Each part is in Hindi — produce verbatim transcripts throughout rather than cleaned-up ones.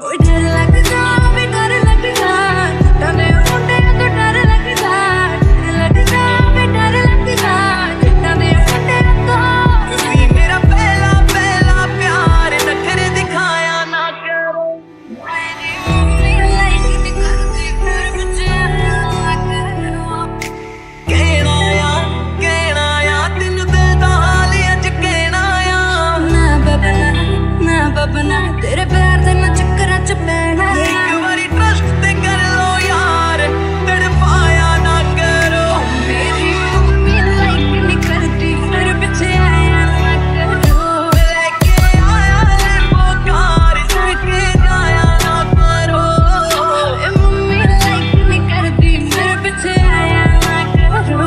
तेरे प्यार दे ना चक्कर च पैना एक बारी ट्रस्ट ते कर लो यार तड़पाया ना करो मेरी मम्मी लाइक नहीं करती मेरे पीछे आया ना करो लेके आया लैम्बो कार लेके जाया ना करो मम्मी लाइक नहीं करती मेरे पीछे आया ना करो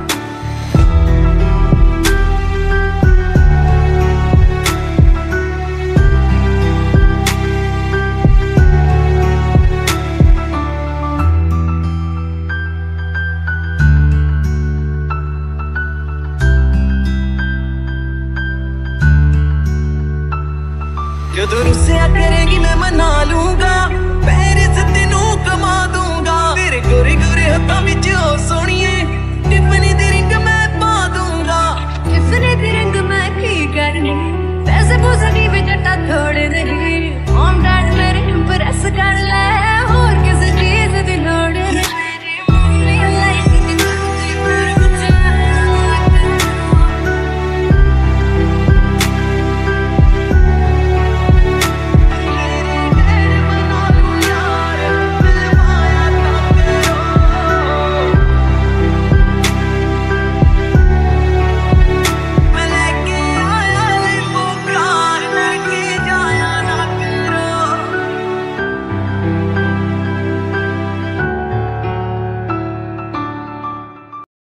जदों रुस्सिया करेगी मैं मना लूंगा पेरिस तेनू कमा दूंगा तेरे गोरे गोरे हत्थां विच ओ सोहणीए टिफनी दी रिंग मैं पा दूंगा टिफनी दी रिंग मैं की करनी पैसे पूसे दी भी जट्टा थोड़े नहीं